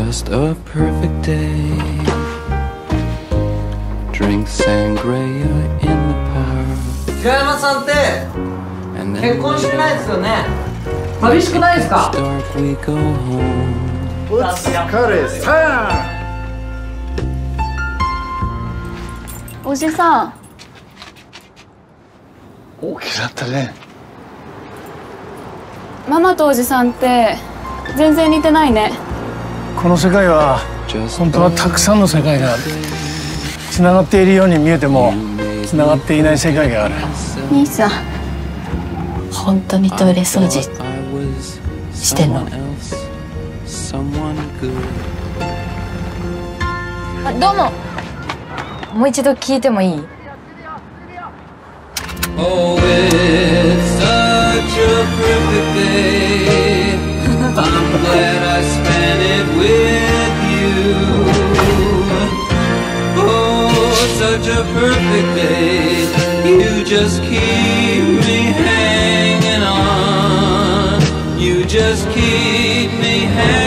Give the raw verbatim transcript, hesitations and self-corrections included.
Just a perfect day. Drink sangria in the park. 平山さんって結婚してないですよね。寂しくないですか？ お疲れさん。 おじさん。 大きくなったね。 ママとおじさんって全然似てないね。 この世界は本当はたくさんの世界がある。つながっているように見えてもつながっていない世界がある。 兄さん、本当にトイレ掃除してんの？ あ、どうも。もう一度聞いてもいい？ Oh, it's such a perfect day. I'm glad I spent it with you. Oh, such a perfect day. You just keep me hanging on. You just keep me hanging on.